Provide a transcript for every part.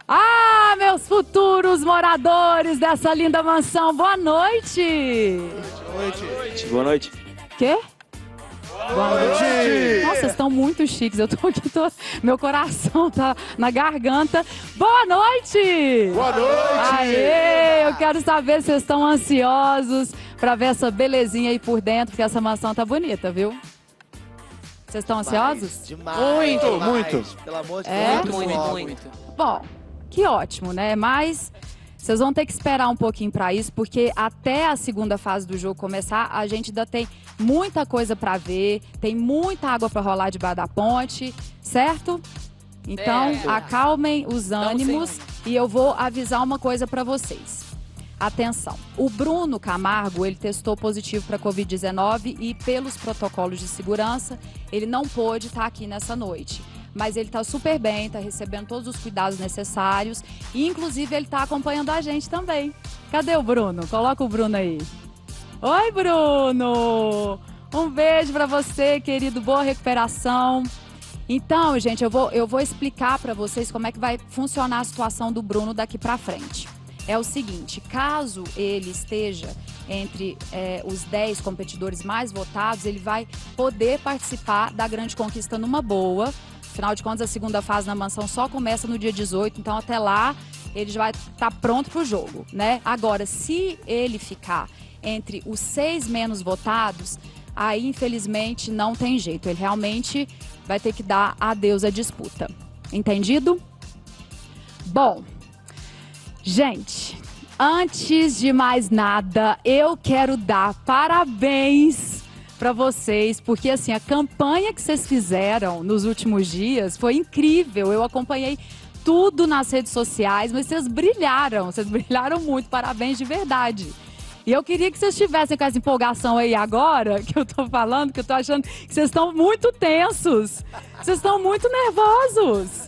Ah, meus futuros moradores dessa linda mansão, boa noite! Boa noite. Quê? Boa noite! Nossa, vocês estão muito chiques, eu tô aqui, meu coração tá na garganta. Boa noite! Boa noite! Aê, eu quero saber se vocês estão ansiosos pra ver essa belezinha aí por dentro, porque essa mansão tá bonita, viu? Vocês estão ansiosos? Demais. Muito. Pelo amor de É? Deus. Muito. Bom, que ótimo, né? Mas vocês vão ter que esperar um pouquinho para isso, porque até a segunda fase do jogo começar, a gente ainda tem muita coisa para ver, tem muita água para rolar debaixo da ponte, certo? Então, acalmem os ânimos e eu vou avisar uma coisa para vocês. Atenção, o Bruno Camargo, ele testou positivo para Covid-19 e pelos protocolos de segurança, ele não pôde estar aqui nessa noite. Mas ele está super bem, está recebendo todos os cuidados necessários e, inclusive, ele está acompanhando a gente também. Cadê o Bruno? Coloca o Bruno aí. Oi, Bruno! Um beijo para você, querido. Boa recuperação. Então, gente, eu vou explicar para vocês como é que vai funcionar a situação do Bruno daqui para frente. É o seguinte, caso ele esteja entre os 10 competidores mais votados, ele vai poder participar da grande conquista numa boa. Afinal de contas, a segunda fase na mansão só começa no dia 18, então até lá ele já vai estar pronto para o jogo, né? Agora, se ele ficar entre os 6 menos votados, aí infelizmente não tem jeito. Ele realmente vai ter que dar adeus à disputa. Entendido? Bom, gente, antes de mais nada, eu quero dar parabéns para vocês, porque assim, a campanha que vocês fizeram nos últimos dias foi incrível. Eu acompanhei tudo nas redes sociais, mas vocês brilharam muito, parabéns de verdade. E eu queria que vocês estivessem com essa empolgação aí agora, que eu tô falando, que eu tô achando que vocês estão muito tensos, vocês estão muito nervosos.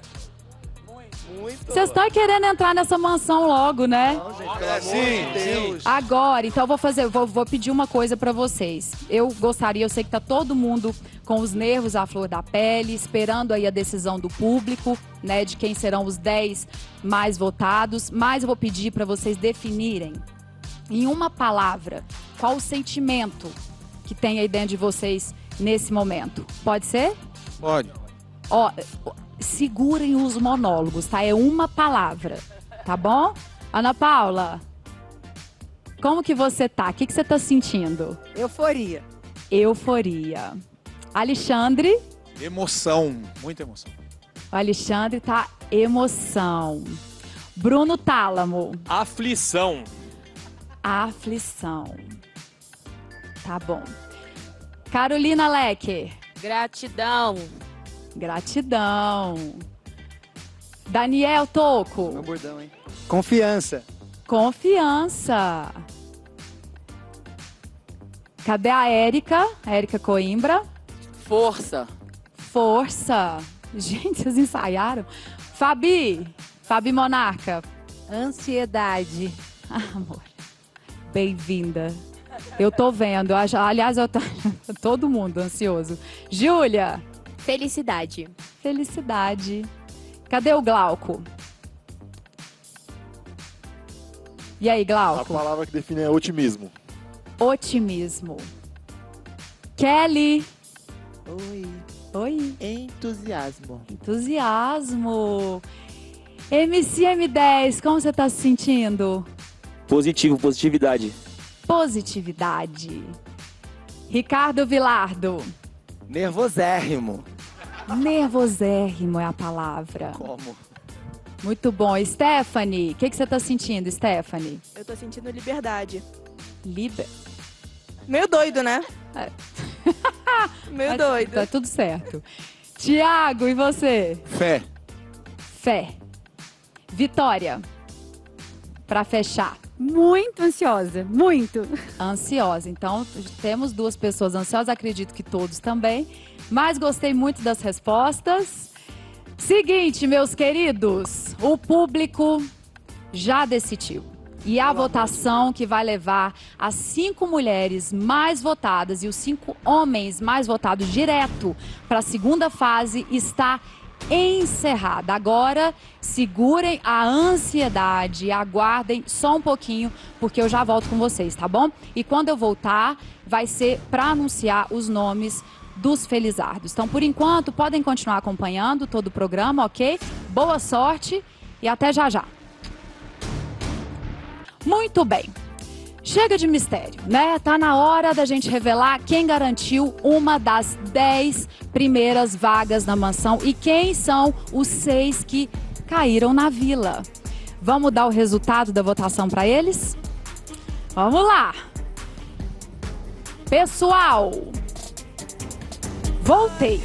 Vocês estão querendo entrar nessa mansão logo, né? Não, gente, pelo amor de Deus. Agora, então eu vou pedir uma coisa pra vocês. Eu gostaria, eu sei que tá todo mundo com os nervos à flor da pele, esperando aí a decisão do público, né, de quem serão os 10 mais votados, mas eu vou pedir pra vocês definirem em uma palavra qual o sentimento que tem aí dentro de vocês nesse momento. Pode ser? Pode. Ó, segurem os monólogos, tá? É uma palavra, tá bom? Ana Paula, como que você tá? O que você tá sentindo? Euforia. Euforia. Alexandre? Emoção, muita emoção. O Alexandre tá emoção. Bruno Tálamo? Aflição. Aflição. Tá bom. Carolina Leque? Gratidão. Gratidão. Daniel Toco? Meu bordão, hein? Confiança. Confiança. Cadê a Érica? Érica Coimbra? Força. Força. Gente, vocês ensaiaram? Fabi Monarca? Ansiedade. Ah, amor. Bem-vinda. Eu tô vendo. Aliás, todo mundo ansioso. Júlia? Felicidade. Felicidade. Cadê o Glauco? E aí, A Glauco? palavra que define é otimismo. Otimismo. Kelly? Oi. Oi. Entusiasmo. Entusiasmo. MCM10, como você tá se sentindo? Positivo, positividade. Positividade. Ricardo Vilardo? Nervosérrimo. Nervosérrimo é a palavra. Como? Muito bom. Stephanie, o que você tá sentindo, Stephanie? Eu tô sentindo liberdade. Liber... Meio doido, né? É. Meio Mas doido. Tá tudo certo. Tiago, e você? Fé. Fé. Vitória, pra fechar. Muito ansiosa. Muito. Ansiosa. Então, temos 2 pessoas ansiosas, acredito que todos também. Mas gostei muito das respostas. Seguinte, meus queridos, o público já decidiu. E a votação que vai levar as 5 mulheres mais votadas e os 5 homens mais votados direto para a segunda fase está encerrada. Agora, segurem a ansiedade, aguardem só um pouquinho, porque eu já volto com vocês, tá bom? E quando eu voltar, vai ser para anunciar os nomes dos felizardos. Então, por enquanto, podem continuar acompanhando todo o programa, ok? Boa sorte e até já já. Muito bem. Chega de mistério, né? Tá na hora da gente revelar quem garantiu uma das 10 primeiras vagas na mansão e quem são os 6 que caíram na vila. Vamos dar o resultado da votação para eles? Vamos lá. Pessoal, voltei.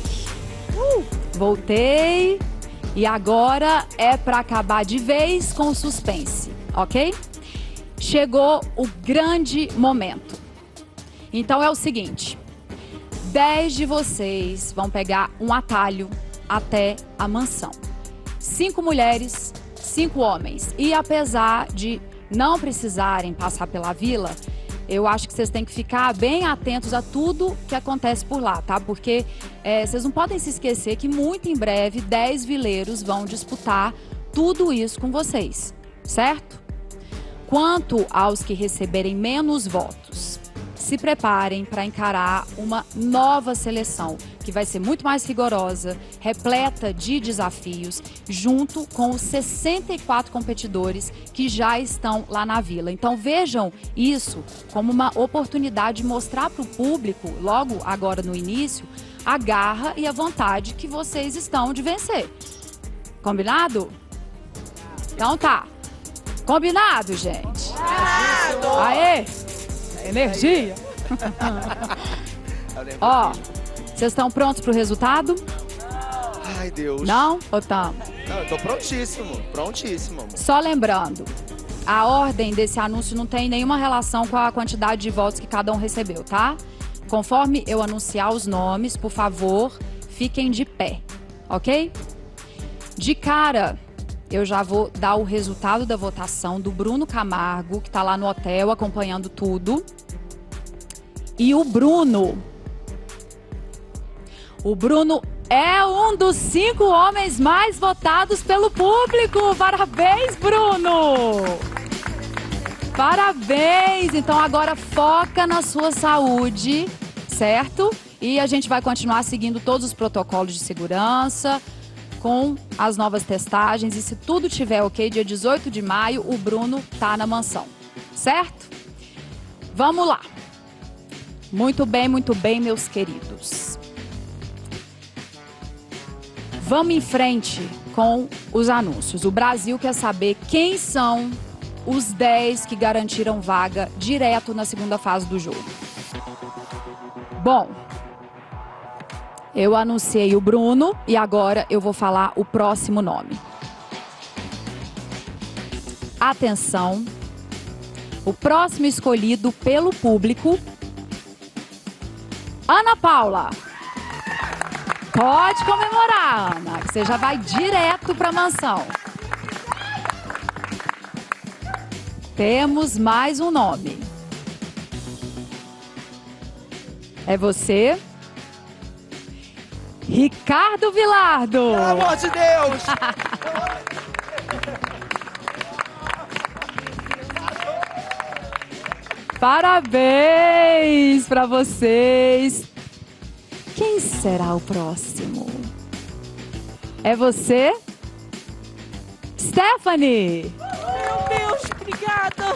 Voltei. E agora é para acabar de vez com o suspense, ok? Chegou o grande momento. Então é o seguinte, 10 de vocês vão pegar um atalho até a mansão. 5 mulheres, 5 homens. E apesar de não precisarem passar pela vila, eu acho que vocês têm que ficar bem atentos a tudo que acontece por lá, tá? Porque vocês não podem se esquecer que muito em breve 10 vileiros vão disputar tudo isso com vocês, certo? Quanto aos que receberem menos votos, se preparem para encarar uma nova seleção, que vai ser muito mais rigorosa, repleta de desafios, junto com os 64 competidores que já estão lá na vila. Então vejam isso como uma oportunidade de mostrar para o público, logo agora no início, a garra e a vontade que vocês estão de vencer. Combinado? Então tá. Combinado, gente? Aê! Energia! Ó, vocês estão prontos para o resultado? Ai, Deus. Não? Ou tamo? Não, eu tô prontíssimo. Prontíssimo, amor. Só lembrando, a ordem desse anúncio não tem nenhuma relação com a quantidade de votos que cada um recebeu, tá? Conforme eu anunciar os nomes, por favor, fiquem de pé, ok? De cara, eu já vou dar o resultado da votação do Bruno Camargo, que tá lá no hotel acompanhando tudo. E o Bruno é um dos 5 homens mais votados pelo público. Parabéns, Bruno! Parabéns! Então agora foca na sua saúde, certo? E a gente vai continuar seguindo todos os protocolos de segurança, com as novas testagens. E se tudo tiver ok, dia 18 de maio, o Bruno tá na mansão, certo? Vamos lá. Muito bem, meus queridos. Vamos em frente com os anúncios. O Brasil quer saber quem são os 10 que garantiram vaga direto na segunda fase do jogo. Bom, eu anunciei o Bruno e agora eu vou falar o próximo nome. Atenção, o próximo escolhido pelo público, Ana Paula. Pode comemorar, Ana, que você já vai direto para a mansão. Temos mais um nome. É você, Ricardo Vilardo. Pelo amor de Deus! Parabéns para vocês. Quem será o próximo? É você, Stephanie. Meu Deus, obrigada.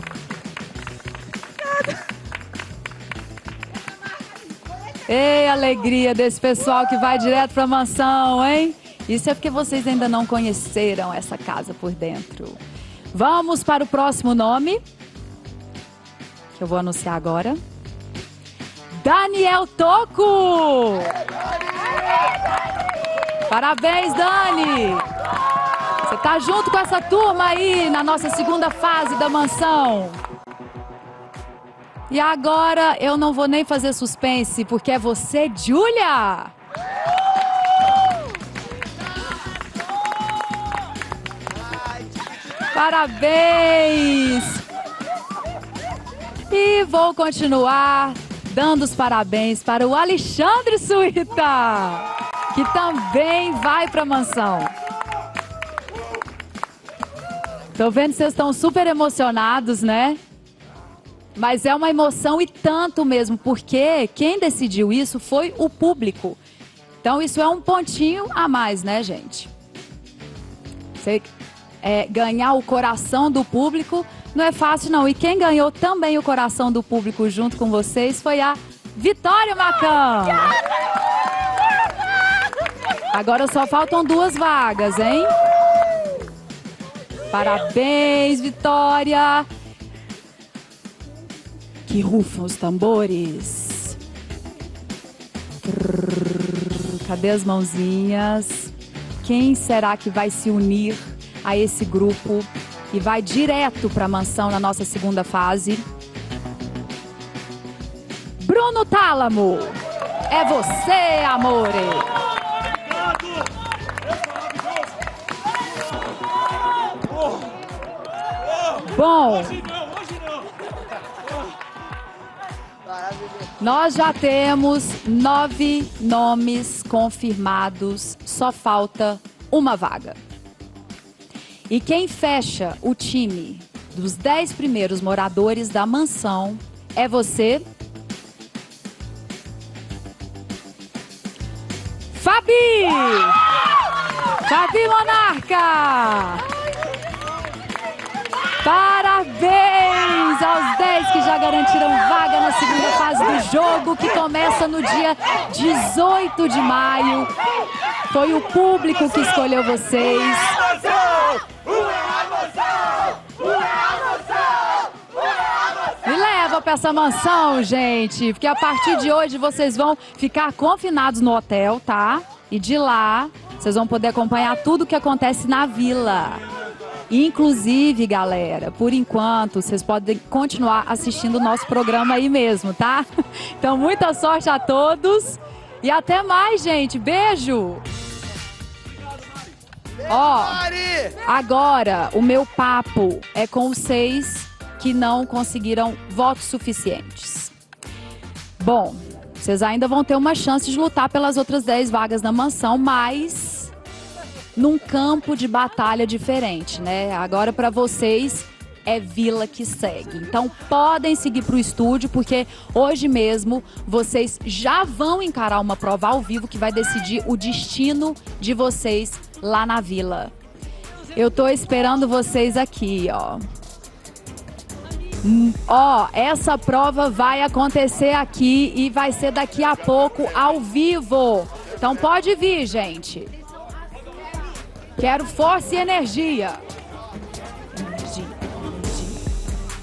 Ei, alegria desse pessoal que vai direto para a mansão, hein? Isso é porque vocês ainda não conheceram essa casa por dentro. Vamos para o próximo nome, que eu vou anunciar agora. Daniel Toco! Parabéns, Dani! Você tá junto com essa turma aí na nossa segunda fase da mansão. E agora eu não vou nem fazer suspense, porque é você, Júlia! Parabéns! E vou continuar dando os parabéns para o Alexandre Suíta. que também vai para a mansão. Tô vendo que vocês estão super emocionados, né? Mas é uma emoção e tanto mesmo, porque quem decidiu isso foi o público. Então isso é um pontinho a mais, né, gente? Você ganhar o coração do público não é fácil, não. E quem ganhou também o coração do público junto com vocês foi a Vitória Macan. Agora só faltam 2 vagas, hein? Parabéns, Vitória. Que rufam os tambores. Cadê as mãozinhas? Quem será que vai se unir a esse grupo e vai direto para a mansão na nossa segunda fase? Bruno Tálamo. É você, amore. Bom, nós já temos 9 nomes confirmados, só falta uma vaga. E quem fecha o time dos 10 primeiros moradores da mansão é você, Fabi! Fabi Monarca! Parabéns aos 10 que já garantiram vaga na segunda fase do jogo, que começa no dia 18 de maio. Foi o público que escolheu vocês. Me leva para essa mansão, gente, porque a partir de hoje vocês vão ficar confinados no hotel, tá? E de lá, vocês vão poder acompanhar tudo o que acontece na vila. Inclusive, galera, por enquanto, vocês podem continuar assistindo o nosso programa aí mesmo, tá? Então, muita sorte a todos e até mais, gente. Beijo! Ó, agora o meu papo é com os 6 que não conseguiram votos suficientes. Bom, vocês ainda vão ter uma chance de lutar pelas outras 10 vagas na mansão, mas num campo de batalha diferente, né? Agora para vocês é vila que segue. Então podem seguir para o estúdio, porque hoje mesmo vocês já vão encarar uma prova ao vivo que vai decidir o destino de vocês lá na vila. Eu tô esperando vocês aqui, ó. Ó, essa prova vai acontecer aqui e vai ser daqui a pouco ao vivo. Então pode vir, gente. Quero força e energia.